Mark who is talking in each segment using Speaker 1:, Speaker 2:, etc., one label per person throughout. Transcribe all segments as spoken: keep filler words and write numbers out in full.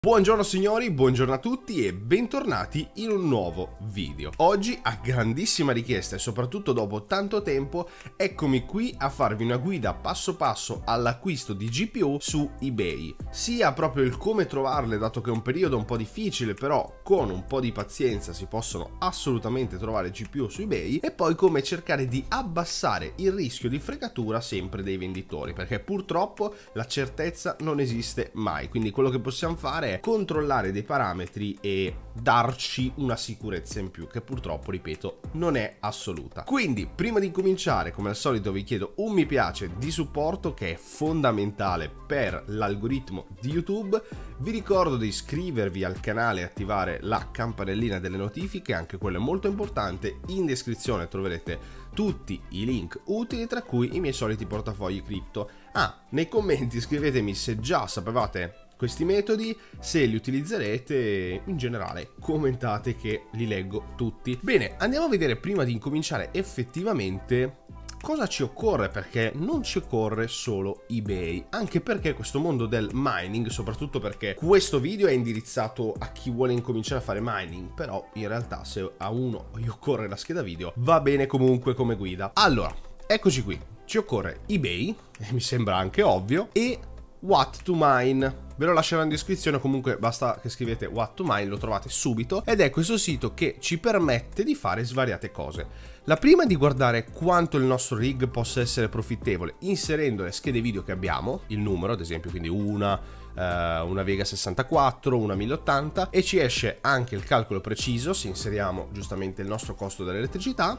Speaker 1: Buongiorno signori, buongiorno a tutti e bentornati in un nuovo video. Oggi, a grandissima richiesta e soprattutto dopo tanto tempo, eccomi qui a farvi una guida passo passo all'acquisto di G P U su eBay. Sia proprio il come trovarle, dato che è un periodo un po' difficile, però con un po' di pazienza si possono assolutamente trovare G P U su eBay, e poi come cercare di abbassare il rischio di fregatura sempre dei venditori, perché purtroppo la certezza non esiste mai, quindi quello che possiamo fare controllare dei parametri e darci una sicurezza in più che purtroppo, ripeto, non è assoluta. Quindi prima di cominciare, come al solito, vi chiedo un mi piace di supporto che è fondamentale per l'algoritmo di YouTube. Vi ricordo di iscrivervi al canale e attivare la campanellina delle notifiche, anche quello è molto importante. In descrizione troverete tutti i link utili, tra cui i miei soliti portafogli cripto. Ah, nei commenti scrivetemi se già sapevate questi metodi, se li utilizzerete, in generale commentate che li leggo tutti. Bene, andiamo a vedere prima di incominciare effettivamente cosa ci occorre, perché non ci occorre solo eBay, anche perché questo mondo del mining, soprattutto perché questo video è indirizzato a chi vuole incominciare a fare mining, però in realtà se a uno gli occorre la scheda video va bene comunque come guida. Allora, eccoci qui, ci occorre eBay, e mi sembra anche ovvio, e What to Mine. Ve lo lascerò in descrizione, comunque basta che scrivete What to Mine, lo trovate subito, ed è questo sito che ci permette di fare svariate cose. La prima è di guardare quanto il nostro rig possa essere profittevole inserendo le schede video che abbiamo, il numero ad esempio, quindi una, eh, una Vega sessantaquattro, una mille ottanta, e ci esce anche il calcolo preciso se inseriamo giustamente il nostro costo dell'elettricità.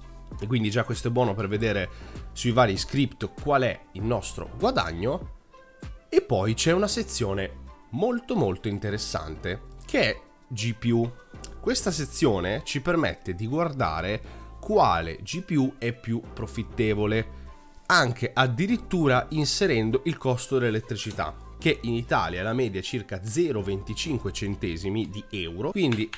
Speaker 1: E quindi già questo è buono per vedere sui vari script qual è il nostro guadagno. E poi c'è una sezione molto molto interessante che è G P U. Questa sezione ci permette di guardare quale G P U è più profittevole, anche addirittura inserendo il costo dell'elettricità, che in Italia la media è circa zero virgola venticinque centesimi di euro, quindi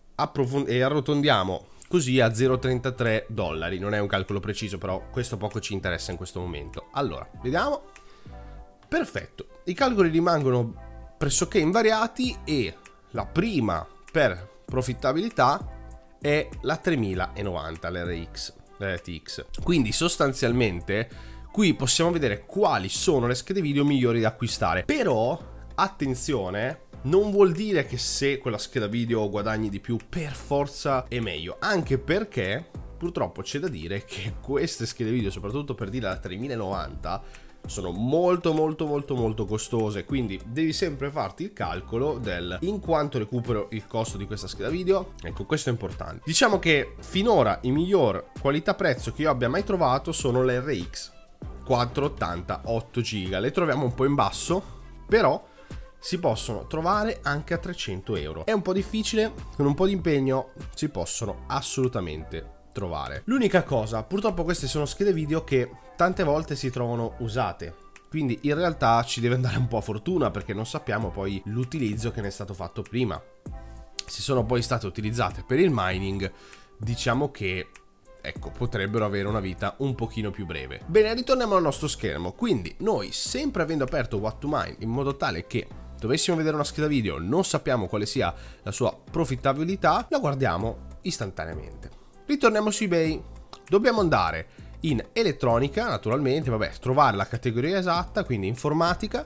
Speaker 1: e arrotondiamo così a zero virgola trentatré dollari. Non è un calcolo preciso, però questo poco ci interessa in questo momento. Allora, vediamo. Perfetto, i calcoli rimangono pressoché invariati e la prima per profittabilità è la tremilanovanta, l'R X, l'R T X. Quindi sostanzialmente qui possiamo vedere quali sono le schede video migliori da acquistare. Però attenzione, non vuol dire che se quella scheda video guadagni di più per forza è meglio, anche perché purtroppo c'è da dire che queste schede video, soprattutto per dire la tremilanovanta, sono molto molto molto molto costose, quindi devi sempre farti il calcolo del in quanto recupero il costo di questa scheda video. Ecco, questo è importante. Diciamo che finora i miglior qualità prezzo che io abbia mai trovato sono le R X quattrocentottanta otto giga. Le troviamo un po' in basso, però si possono trovare anche a trecento euro. È un po' difficile, con un po' di impegno si possono assolutamente trovare. L'unica cosa, purtroppo queste sono schede video che tante volte si trovano usate, quindi in realtà ci deve andare un po' a fortuna, perché non sappiamo poi l'utilizzo che ne è stato fatto prima. Se sono poi state utilizzate per il mining, diciamo che, ecco, potrebbero avere una vita un pochino più breve. Bene, ritorniamo al nostro schermo. Quindi noi, sempre avendo aperto What to Mine, in modo tale che dovessimo vedere una scheda video, non sappiamo quale sia la sua profittabilità, la guardiamo istantaneamente. Ritorniamo su eBay, dobbiamo andare in elettronica, naturalmente, vabbè, trovare la categoria esatta, quindi informatica.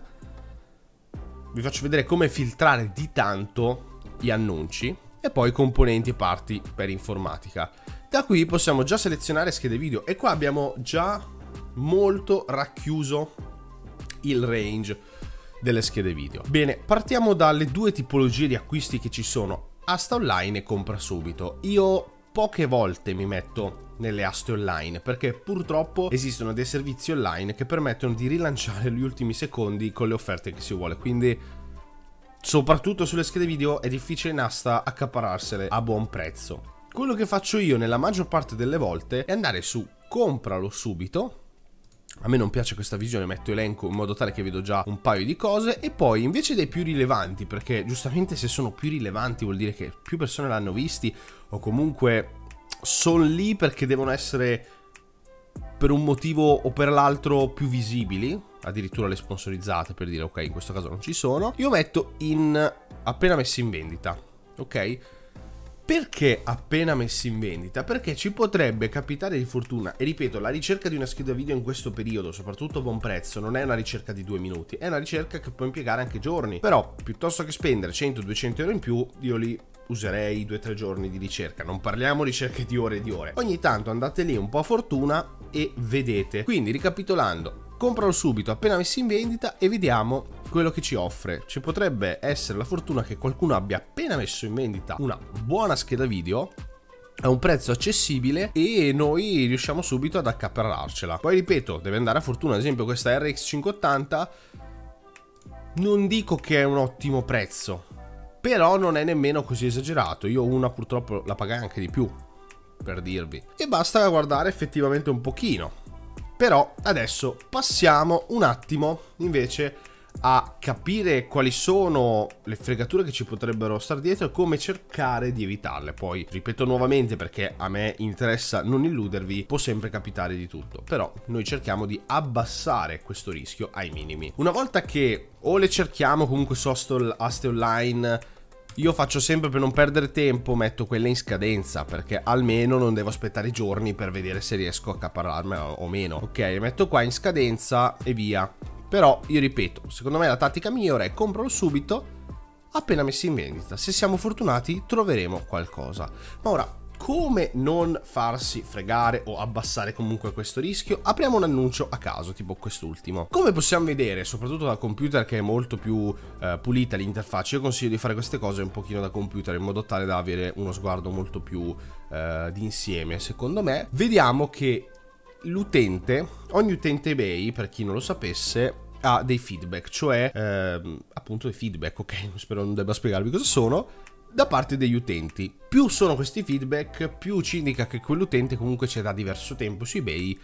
Speaker 1: Vi faccio vedere come filtrare di tanto gli annunci, e poi componenti e parti per informatica. Da qui possiamo già selezionare schede video, e qua abbiamo già molto racchiuso il range delle schede video. Bene, partiamo dalle due tipologie di acquisti che ci sono: asta online e compra subito. Io poche volte mi metto nelle aste online, perché purtroppo esistono dei servizi online che permettono di rilanciare gli ultimi secondi con le offerte che si vuole, quindi soprattutto sulle schede video è difficile in asta accaparrarsele a buon prezzo. Quello che faccio io nella maggior parte delle volte è andare su compralo subito. A me non piace questa visione, metto elenco in modo tale che vedo già un paio di cose, e poi invece dei più rilevanti, perché giustamente se sono più rilevanti vuol dire che più persone l'hanno visti, o comunque sono lì perché devono essere per un motivo o per l'altro più visibili, addirittura le sponsorizzate per dire ok, in questo caso non ci sono, io metto in appena messi in vendita, ok? Perché appena messi in vendita? Perché ci potrebbe capitare di fortuna, e ripeto, la ricerca di una scheda video in questo periodo, soprattutto a buon prezzo, non è una ricerca di due minuti, è una ricerca che può impiegare anche giorni. Però, piuttosto che spendere cento duecento euro in più, io li userei due tre giorni di ricerca. Non parliamo ricerche di ore e di ore. Ogni tanto andate lì un po' a fortuna e vedete. Quindi, ricapitolando, compralo subito appena messi in vendita e vediamo quello che ci offre. Ci potrebbe essere la fortuna che qualcuno abbia appena messo in vendita una buona scheda video a un prezzo accessibile e noi riusciamo subito ad accaparrarcela. Poi ripeto, deve andare a fortuna. Ad esempio questa R X cinquecentottanta non dico che è un ottimo prezzo, però non è nemmeno così esagerato. Io una purtroppo la pagai anche di più, per dirvi, e basta guardare effettivamente un pochino. Però adesso passiamo un attimo invece a capire quali sono le fregature che ci potrebbero stare dietro e come cercare di evitarle. Poi ripeto nuovamente, perché a me interessa non illudervi, può sempre capitare di tutto, però noi cerchiamo di abbassare questo rischio ai minimi. Una volta che o le cerchiamo comunque su aste online, io faccio sempre, per non perdere tempo, metto quelle in scadenza, perché almeno non devo aspettare giorni per vedere se riesco a accaparrarmela o meno. Ok, le metto qua in scadenza e via. Però io ripeto, secondo me la tattica migliore è comprarlo subito appena messi in vendita. Se siamo fortunati troveremo qualcosa. Ma ora, come non farsi fregare o abbassare comunque questo rischio? Apriamo un annuncio a caso, tipo quest'ultimo. Come possiamo vedere, soprattutto da computer che è molto più eh, pulita l'interfaccia, io consiglio di fare queste cose un pochino da computer in modo tale da avere uno sguardo molto più eh, d'insieme, secondo me. Vediamo che l'utente, ogni utente eBay, per chi non lo sapesse, ha dei feedback, cioè ehm, appunto dei feedback, ok? Spero non debba spiegarvi cosa sono, da parte degli utenti. Più sono questi feedback, più ci indica che quell'utente comunque c'è da diverso tempo su eBay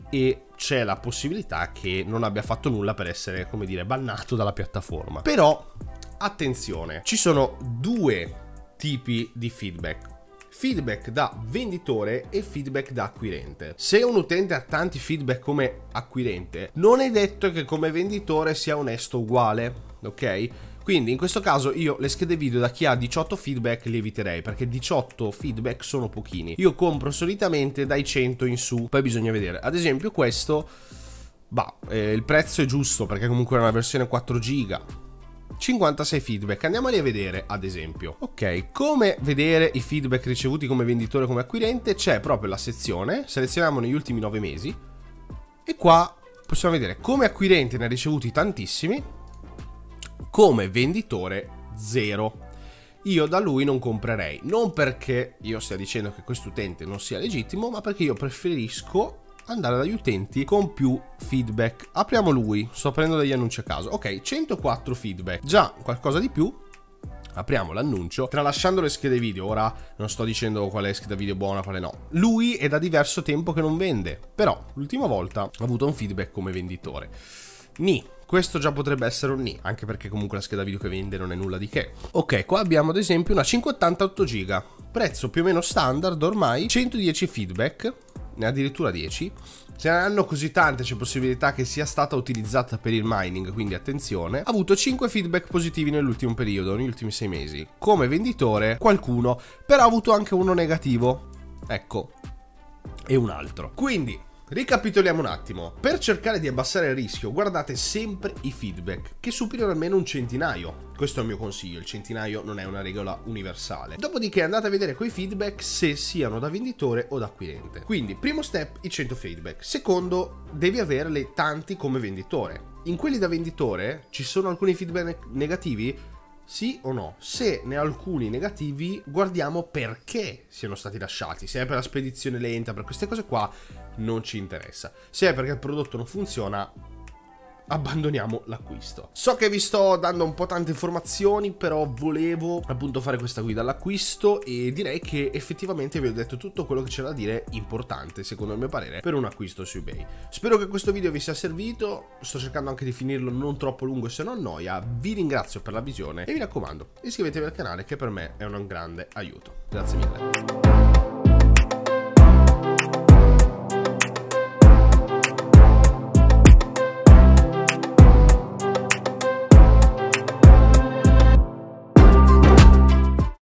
Speaker 1: e c'è la possibilità che non abbia fatto nulla per essere, come dire, bannato dalla piattaforma. Però, attenzione, ci sono due tipi di feedback. Feedback da venditore e feedback da acquirente. Se un utente ha tanti feedback come acquirente, non è detto che come venditore sia onesto uguale, ok? Quindi in questo caso io le schede video da chi ha diciotto feedback li eviterei, perché diciotto feedback sono pochini. Io compro solitamente dai cento in su, poi bisogna vedere. Ad esempio questo, bah, eh, il prezzo è giusto perché comunque è una versione quattro giga. cinquantasei feedback, andiamoli a vedere ad esempio. Ok, come vedere i feedback ricevuti come venditore e come acquirente? C'è proprio la sezione, selezioniamo negli ultimi nove mesi e qua possiamo vedere come acquirente ne ha ricevuti tantissimi, come venditore zero. Io da lui non comprerei, non perché io stia dicendo che quest'utente non sia legittimo, ma perché io preferisco andare dagli utenti con più feedback. Apriamo lui, sto prendendo degli annunci a caso. Ok, centoquattro feedback, già qualcosa di più. Apriamo l'annuncio, tralasciando le schede video. Ora non sto dicendo qual è scheda video buona, quale no. Lui è da diverso tempo che non vende, però l'ultima volta ha avuto un feedback come venditore. Ni, questo già potrebbe essere un ni, anche perché comunque la scheda video che vende non è nulla di che. Ok, qua abbiamo ad esempio una cinquecentottantotto giga, prezzo più o meno standard ormai, centodieci feedback, ne ha addirittura dieci. Se ne hanno così tante, c'è possibilità che sia stata utilizzata per il mining, quindi attenzione. Ha avuto cinque feedback positivi nell'ultimo periodo, negli ultimi sei mesi. Come venditore qualcuno, però ha avuto anche uno negativo, ecco, e un altro. Quindi ricapitoliamo un attimo. Per cercare di abbassare il rischio, guardate sempre i feedback che superino almeno un centinaio. Questo è il mio consiglio, il centinaio non è una regola universale. Dopodiché andate a vedere quei feedback se siano da venditore o da acquirente. Quindi, primo step, i cento feedback. Secondo, devi averli tanti come venditore. In quelli da venditore ci sono alcuni feedback negativi? Sì o no? Se ne ha alcuni negativi, guardiamo perché siano stati lasciati. Se è per la spedizione lenta, per queste cose qua, non ci interessa. Se è perché il prodotto non funziona, abbandoniamo l'acquisto. So che vi sto dando un po' tante informazioni, però volevo appunto fare questa guida all'acquisto e direi che effettivamente vi ho detto tutto quello che c'era da dire importante, secondo il mio parere, per un acquisto su eBay. Spero che questo video vi sia servito, sto cercando anche di finirlo non troppo lungo se non annoia. Vi ringrazio per la visione e vi raccomando, iscrivetevi al canale che per me è un grande aiuto. Grazie mille.